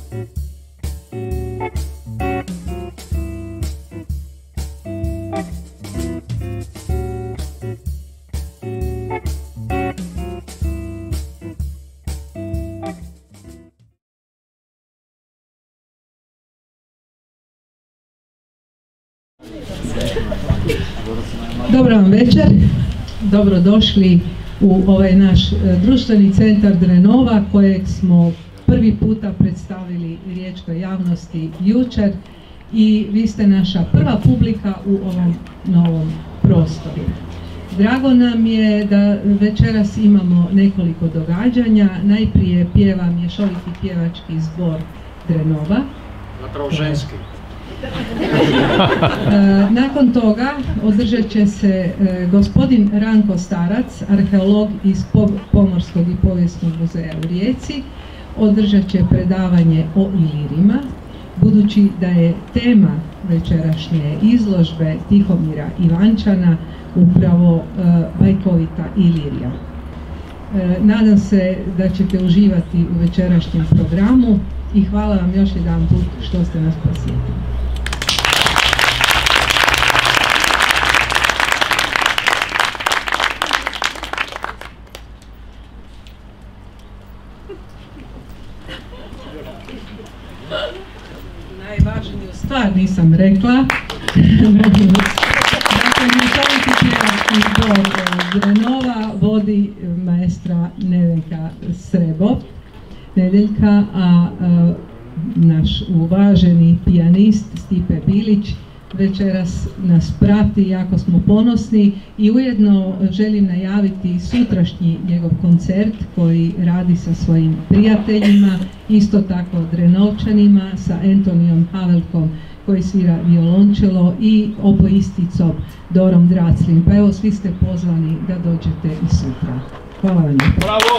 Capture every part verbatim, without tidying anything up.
Dobro vam večer, dobrodošli u ovaj naš društveni centar Drenova kojeg smo prvi puta predstavili riječkoj javnosti jučer i vi ste naša prva publika u ovom novom prostoru. Drago nam je da večeras imamo nekoliko događanja. Najprije pjeva mješoviti pjevački zbor Drenova. Zapravo ženski. Nakon toga održat će se gospodin Ranko Starac, arheolog iz Pomorskog i povijesnog muzeja u Rijeci. Održat će predavanje o Ilirima, budući da je tema večerašnje izložbe Tihomira Ivančana upravo bajkovita Ilirija. Nadam se da ćete uživati u večerašnjem programu i hvala vam još jedan put što ste nas posjetili. Najvažniju stvar nisam rekla. Dakle, mješoviti pjevački zbor Drenova vodi maestra Nevenka Srebov, Nedeljka, a, a naš uvaženi pijanist Stipe Bilić večeras nas prati, jako smo ponosni i ujedno želim najaviti sutrašnji njegov koncert koji radi sa svojim prijateljima, isto tako Drenovčanima, sa Antonijom Havelkom koji svira violončelo i oboisticom Dorom Draclin. Pa evo, svi ste pozvani da dođete i sutra. Hvala vam. Bravo!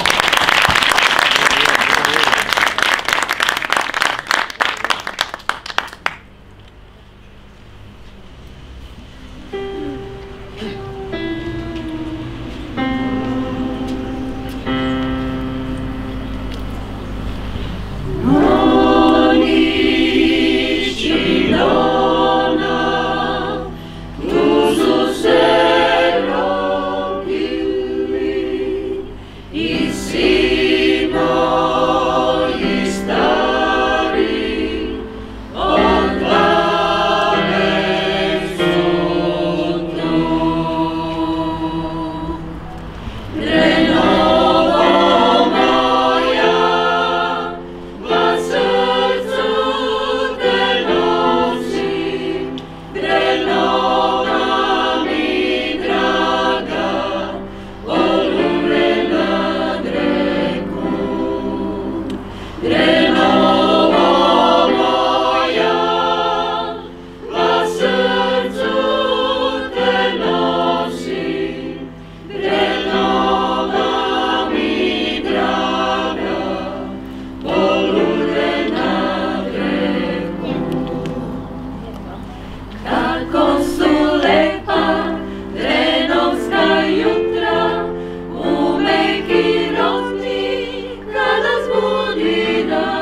Kada zbudi dan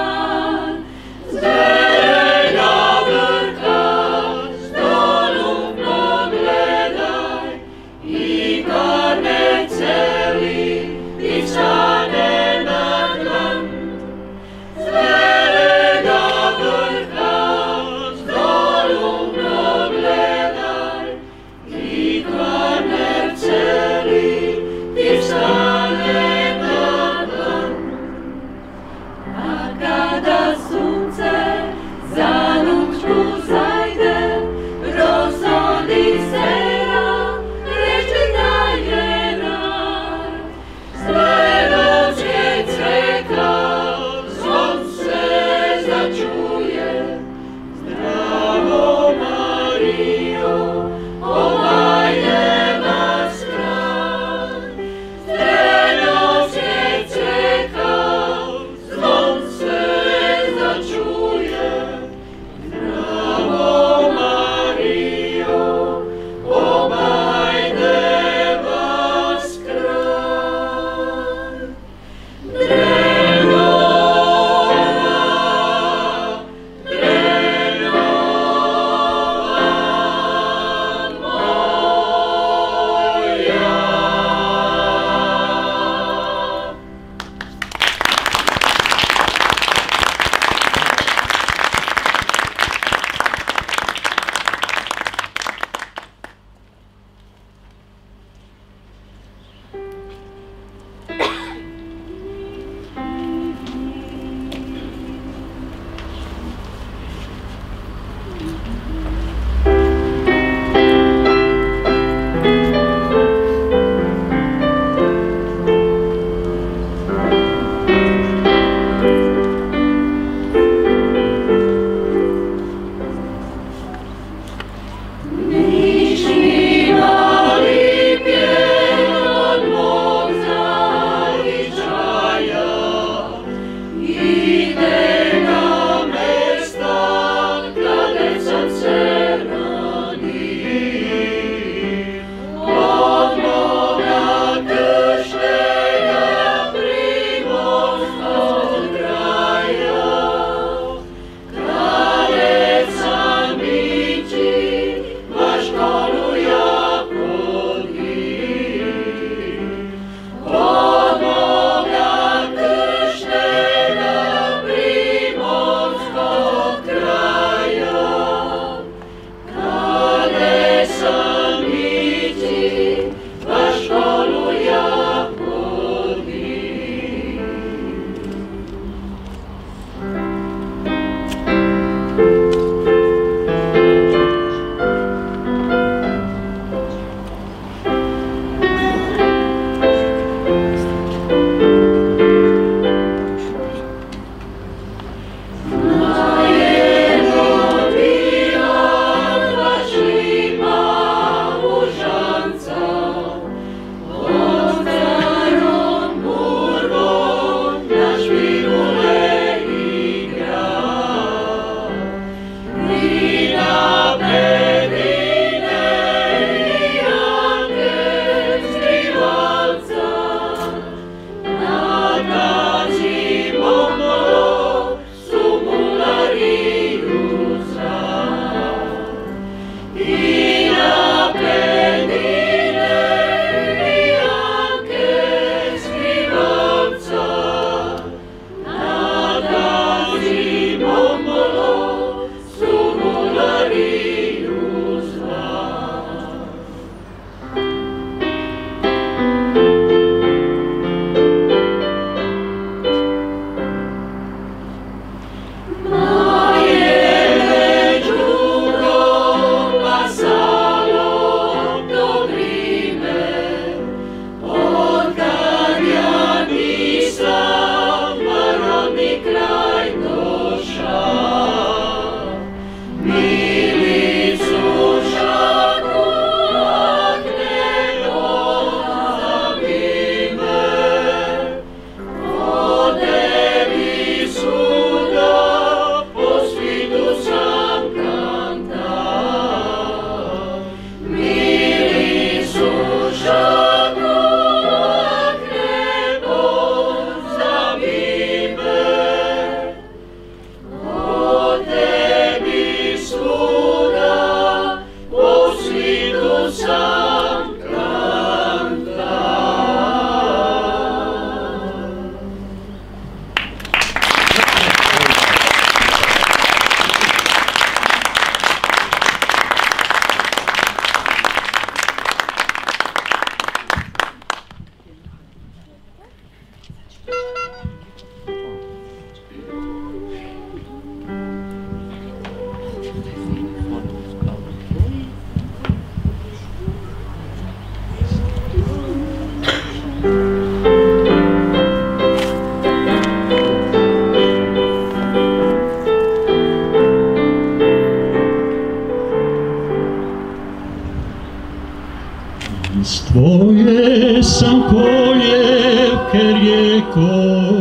Tvoje sam koljevke rijeko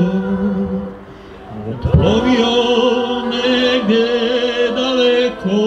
otplovio negdje daleko,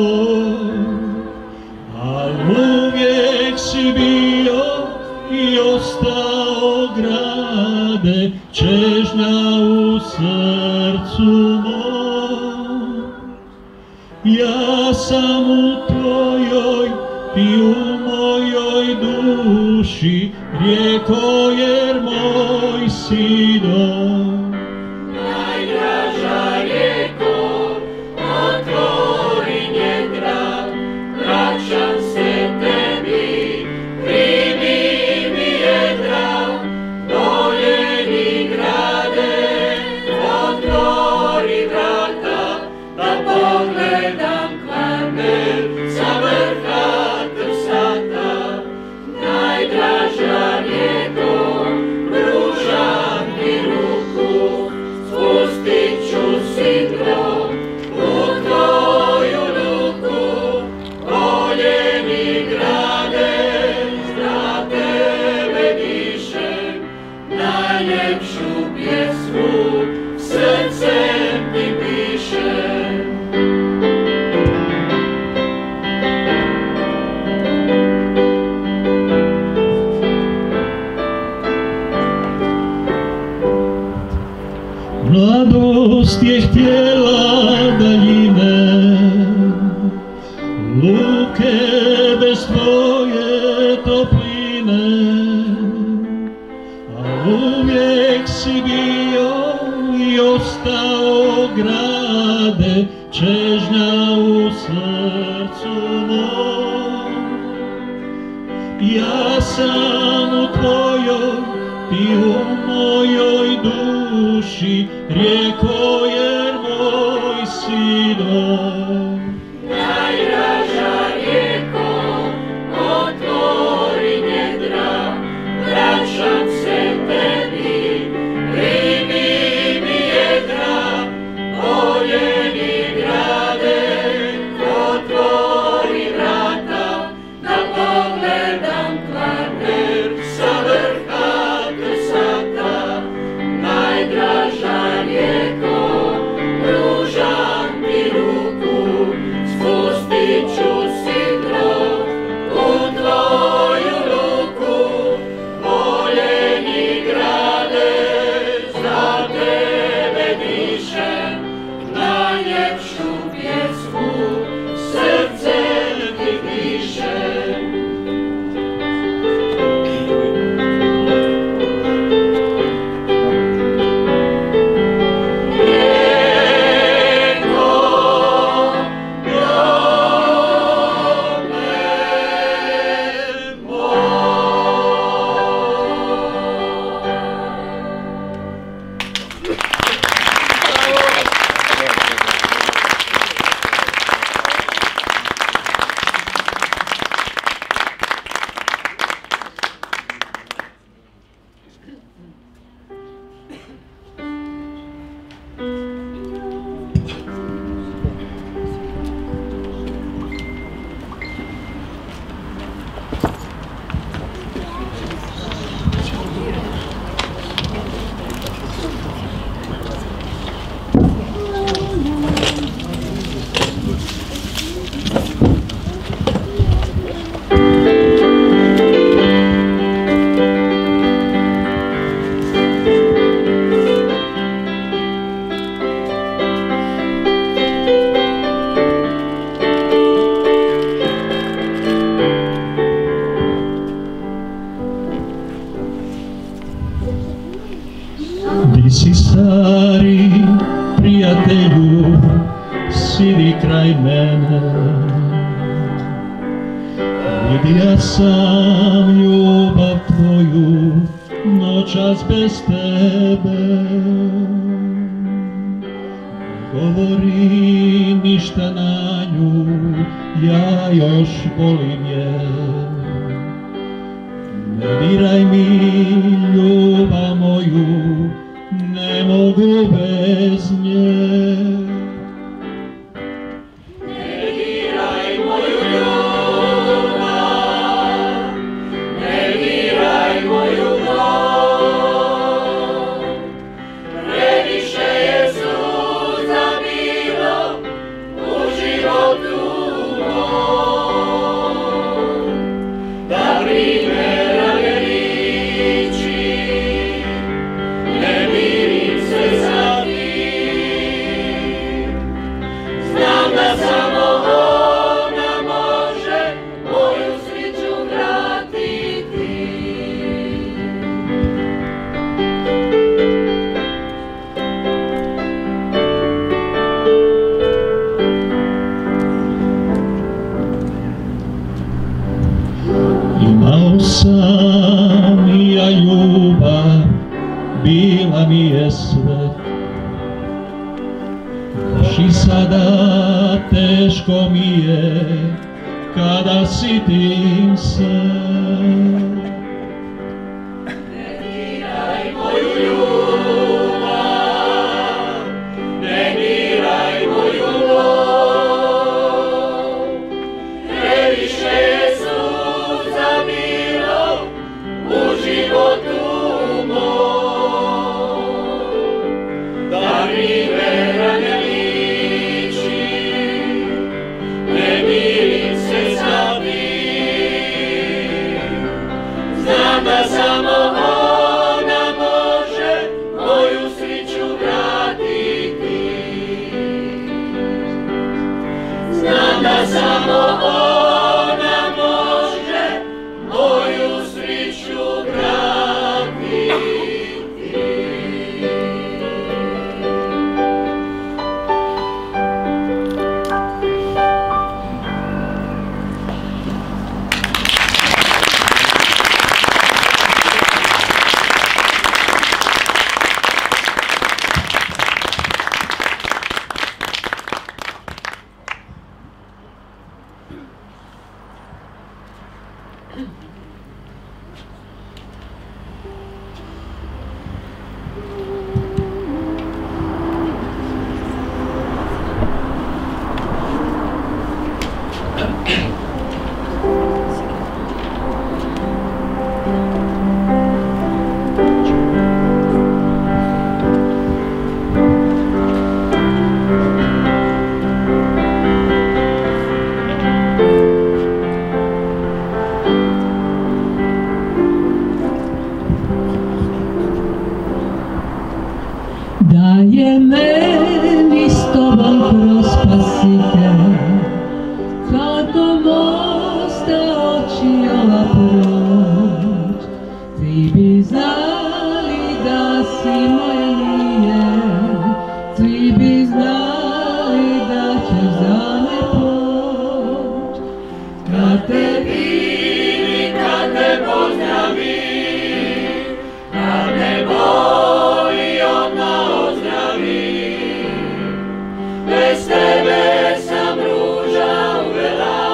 a uvijek si bio i ostao grade, čežnja u srcu mom. Ja sam u tvojoj i u mojoj duši, rijeko jer moj si dom. Najdraža rijeko, otvori njedra, vraćam se tebi, primi mi jedra, voljeni grade, otvori vrata, da pogledam Kvarner sa vrha Trsata. Najdraža rijeko, pružam ti ruku, spustit ću sidro u tvoju ruku, voljeni grade, za tebe dišem, najljepšu pjesmu srcem ti pišem. Mladost je htjela daljine, luke bez tvoje topline, a uvijek si bio i ostao grade, čežnja u srcu mom. Ja sam u tvojoj, ti u mojoj duši, rijeko jer moj si dom. Najdraža rijeko, otvori njedra, vraćam se tebi, primi mi jedra, voljeni grade, otvori vrata, da pogledam Kvarner sa vrha Trsata. Najdraža rijeko, sidi kraj mene. Vidio sam ljubav tvoju noćas bez tebe. Govori ništa na nju, ja još volim je. Ne diraj mi ljubav moju, ne mogu bez nje. Ne diraj moju ljubav, ne diraj moju bol, previše je suza bilo u životu mom, da primera ne liči, ne mirim se za tim. Znam da samo ona može moju sreću vratiti. Imao sam i ja ljubav, bila mi je sve. Još i sada teško mi je kada sitim se. Ne diraj moju ljubav, ne diraj moju bol, previše je suza bilo u životu mom, da primera ne liči, ne mirim se za tim. Znam da samo ona može moju sreću vratiti. Znam da samo ona može moju sreću vratiti. Da je meni s tobom kroz spasitelj, kako mosta očijala proć, svi bi znali da si moje lije, svi bi znali da ćeš za me poć. Kad te Vidim, kad te pozdravim, kad me boli odmah ozdravim, bez tebe sam ruža uvela,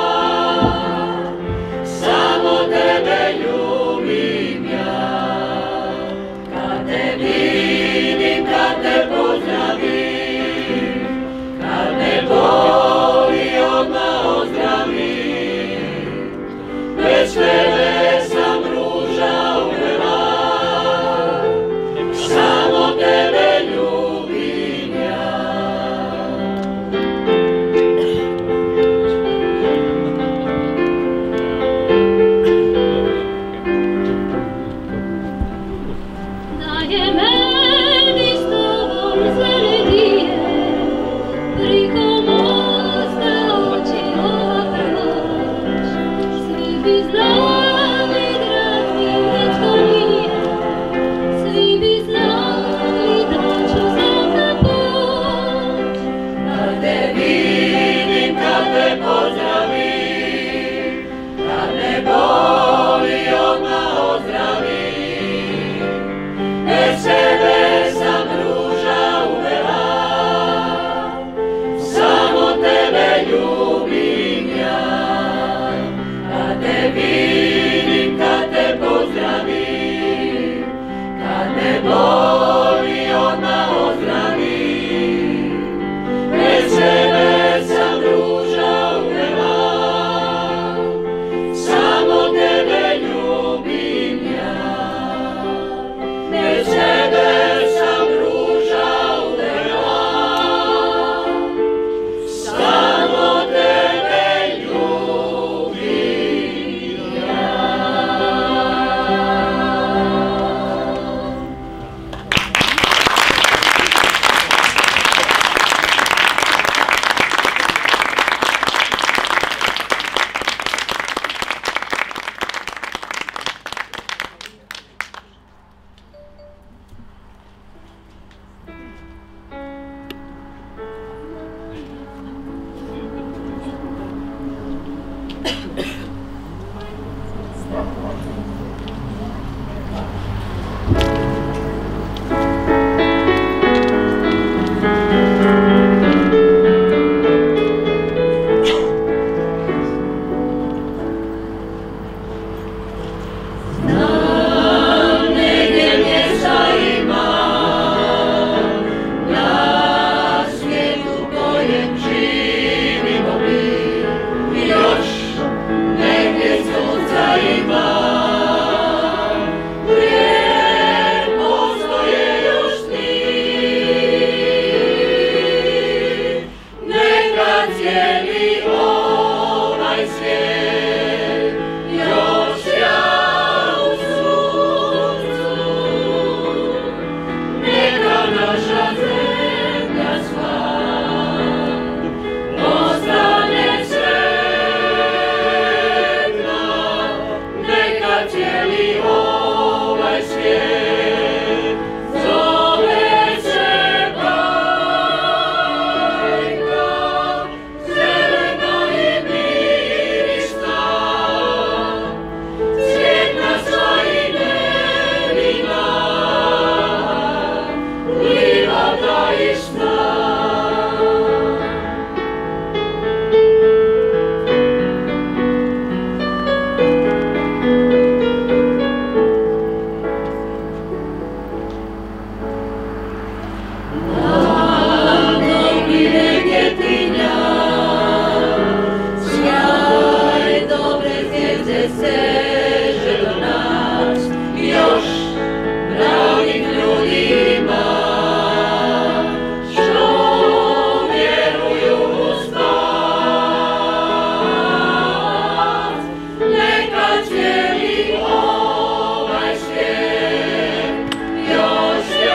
samo tebe ljubim ja. Kad te vidim, kad te pozdravim, kad me boli odmah ozdravim, bez tebe sam ruža uvela, samo tebe ljubim ja. Da je meni s tobom zelenije, priko mosta očijala proć, svi bi znali drag mi dečko nije, svi bi znali da ću za me poć. Kad te vidim, pozdravi, kad me boli odmah ozdravi. Bez sebe sam ruža uvela, samo tebe ljubim ja. Kad te vidim, kad te pozdravim, kad me boli odmah ozdravi. Bez sebe sam ruža uvela, samo tebe ljubim ja. Bez sebe sam ruža uvela, samo tebe ljubim ja.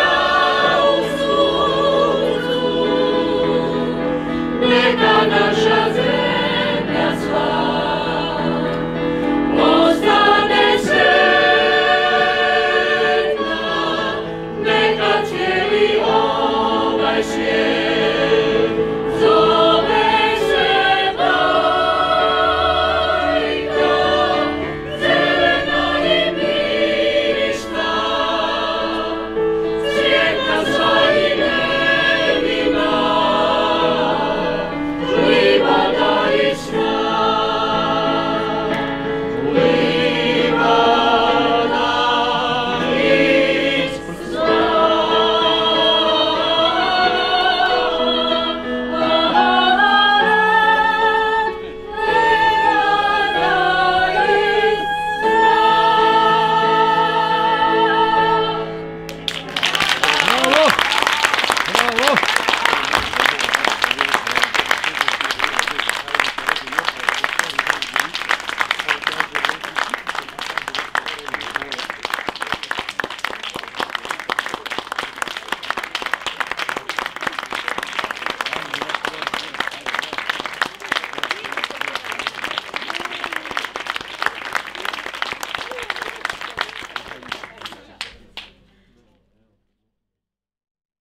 Naša